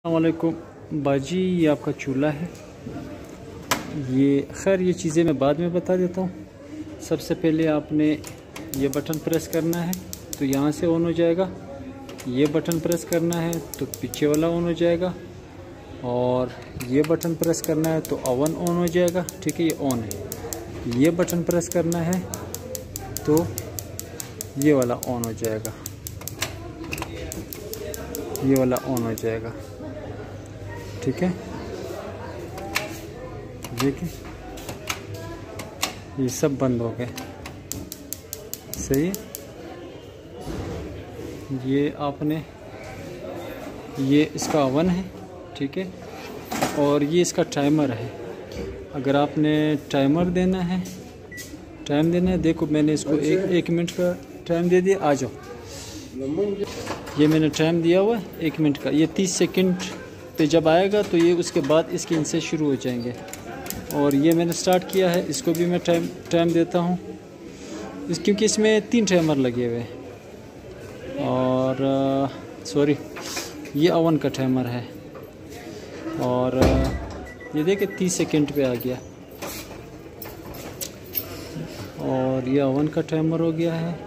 अस्सलामुअलैकुम बाजी, ये आपका चूल्हा है। ये खैर ये चीज़ें मैं बाद में बता देता हूँ। सबसे पहले आपने ये बटन प्रेस करना है तो यहाँ से ऑन हो जाएगा। ये बटन प्रेस करना है तो पीछे वाला ऑन हो जाएगा, और ये बटन प्रेस करना है तो ओवन ऑन हो जाएगा। ठीक है, ये ऑन है। ये बटन प्रेस करना है तो ये वाला ऑन हो जाएगा, ये वाला ऑन हो जाएगा। ठीक है, देखिए ये सब बंद हो गए। सही है। ये आपने, ये इसका ओवन है। ठीक है, और ये इसका टाइमर है। अगर आपने टाइमर देना है, टाइम देना है, देखो मैंने इसको एक मिनट का टाइम दे दिया। आ जाओ, ये मैंने टाइम दिया हुआ है 1 मिनट का। ये 30 सेकंड पे जब आएगा तो ये उसके बाद इसके इनसे शुरू हो जाएंगे। और ये मैंने स्टार्ट किया है, इसको भी मैं टाइम देता हूँ क्योंकि इसमें 3 टाइमर लगे हुए हैं। और सॉरी, ये ओवन का टाइमर है। और ये देखिए 30 सेकंड पे आ गया। और ये ओवन का टाइमर हो गया है।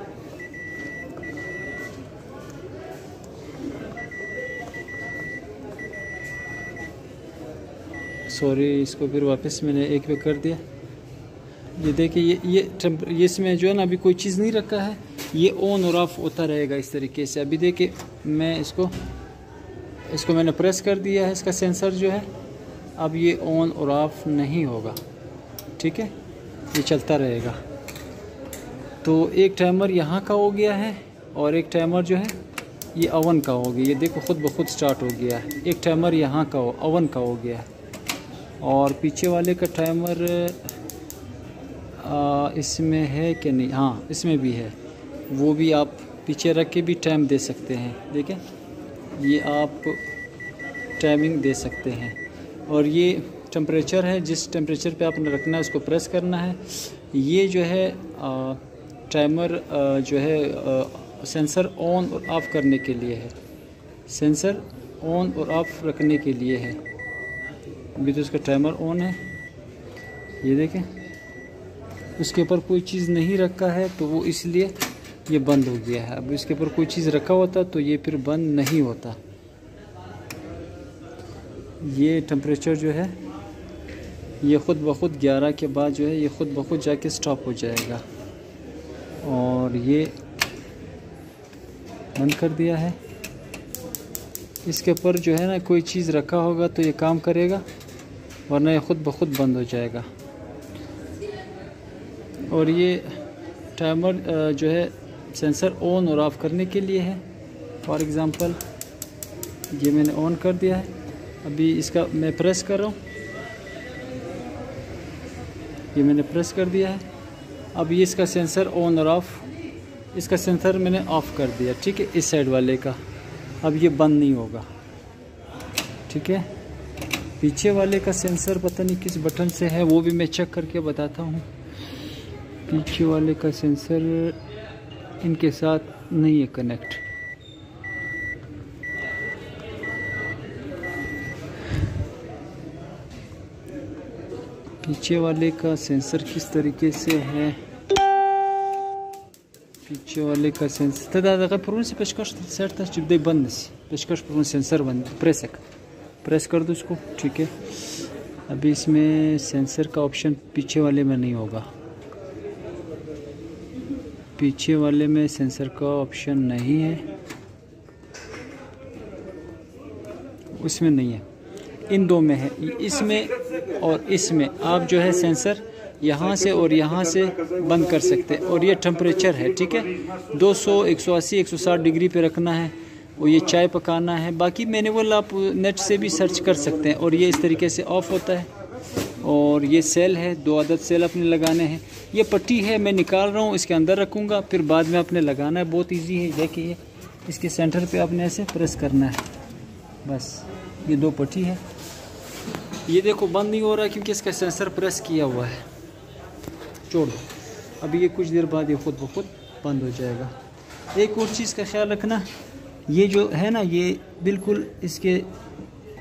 सॉरी, इसको फिर वापस मैंने 1 पे कर दिया। ये देखिए ये इसमें जो है ना अभी कोई चीज़ नहीं रखा है, ये ऑन और ऑफ होता रहेगा इस तरीके से। अभी देखिए मैं इसको मैंने प्रेस कर दिया है, इसका सेंसर जो है। अब ये ऑन और ऑफ नहीं होगा। ठीक है, ये चलता रहेगा। तो एक टाइमर यहाँ का हो गया है और एक टाइमर जो है ये ओवन का हो गया। ये देखो खुद ब खुद स्टार्ट हो गया है। एक टाइमर यहाँ का ओवन का हो गया है, और पीछे वाले का टाइमर इसमें है कि नहीं? हाँ, इसमें भी है। वो भी आप पीछे रख के भी टाइम दे सकते हैं। देखें, ये आप टाइमिंग दे सकते हैं। और ये टेम्परेचर है, जिस टेम्परेचर पे आपने रखना है उसको प्रेस करना है। ये जो है टाइमर जो है सेंसर ऑन और ऑफ़ करने के लिए है। सेंसर ऑन और ऑफ़ रखने के लिए है। अभी तो इसका टाइमर ऑन है, ये देखें। उसके ऊपर कोई चीज़ नहीं रखा है तो वो इसलिए ये बंद हो गया है। अब इसके ऊपर कोई चीज़ रखा होता तो ये फिर बंद नहीं होता। ये टेम्परेचर जो है ये ख़ुद ब खुद 11 के बाद जो है ये ख़ुद ब खुद जाके स्टॉप हो जाएगा। और ये बंद कर दिया है। इसके ऊपर जो है ना कोई चीज़ रखा होगा तो ये काम करेगा, वरना ये ख़ुद ब खुद बंद हो जाएगा। और ये टाइमर जो है सेंसर ऑन और ऑफ़ करने के लिए है। फॉर एग्ज़ाम्पल ये मैंने ऑन कर दिया है। अभी इसका मैं प्रेस कर रहा हूँ, ये मैंने प्रेस कर दिया है। अब ये इसका सेंसर ऑन और ऑफ़, इसका सेंसर मैंने ऑफ़ कर दिया। ठीक है, इस साइड वाले का। अब ये बंद नहीं होगा। ठीक है, पीछे वाले का सेंसर पता नहीं किस बटन से है, वो भी मैं चेक करके बताता हूँ। पीछे वाले का सेंसर इनके साथ नहीं है कनेक्ट। पीछे वाले का सेंसर किस तरीके से है? पीछे वाले का सेंसर दादा पुरून से पेशकश सेट था चिप दे बंद सी पेशकश पुरून सेंसर बंद प्रेस कर दो इसको। ठीक है, अभी इसमें सेंसर का ऑप्शन पीछे वाले में नहीं होगा। पीछे वाले में सेंसर का ऑप्शन नहीं है, उसमें नहीं है, इन दो में है। इसमें और इसमें आप जो है सेंसर यहाँ से और यहाँ से बंद कर सकते हैं। और ये टेम्परेचर है। ठीक है, 200, 180, 160 डिग्री पे रखना है। और ये चाय पकाना है। बाकी मैनुअल आप नेट से भी सर्च कर सकते हैं। और ये इस तरीके से ऑफ होता है। और ये सेल है, 2 अदद सेल अपने लगाने हैं। ये पट्टी है, मैं निकाल रहा हूँ, इसके अंदर रखूँगा, फिर बाद में अपने लगाना है। बहुत ईजी है। देखिए इसके सेंटर पे आपने ऐसे प्रेस करना है, बस। ये 2 पट्टी है। ये देखो बंद नहीं हो रहा क्योंकि इसका सेंसर प्रेस किया हुआ है। छोड़ दो, अभी ये कुछ देर बाद ये खुद ब खुद बंद हो जाएगा। एक और चीज़ का ख्याल रखना, ये जो है ना, ये बिल्कुल इसके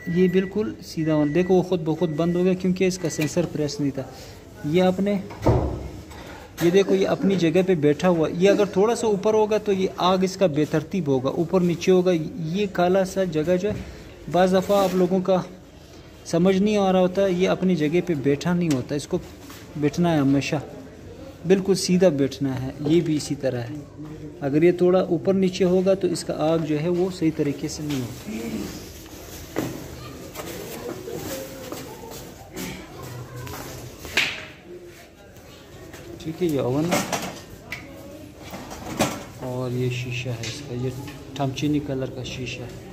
ये बिल्कुल सीधा होना, देखो वो खुद ब खुद बंद हो गया क्योंकि इसका सेंसर प्रेस नहीं था। ये आपने ये देखो ये अपनी जगह पे बैठा हुआ। ये अगर थोड़ा सा ऊपर होगा तो ये आग इसका बेतरतीब होगा, ऊपर नीचे होगा। ये काला सा जगह जो है बाज़ दफ़ा आप लोगों का समझ नहीं आ रहा होता, ये अपनी जगह पे बैठा नहीं होता, इसको बैठना है हमेशा, बिल्कुल सीधा बैठना है। ये भी इसी तरह है, अगर ये थोड़ा ऊपर नीचे होगा तो इसका आग जो है वो सही तरीके से नहीं होता। ठीक है, ये ओवन है और ये शीशा है इसका, ये ठमचीनी कलर का शीशा है।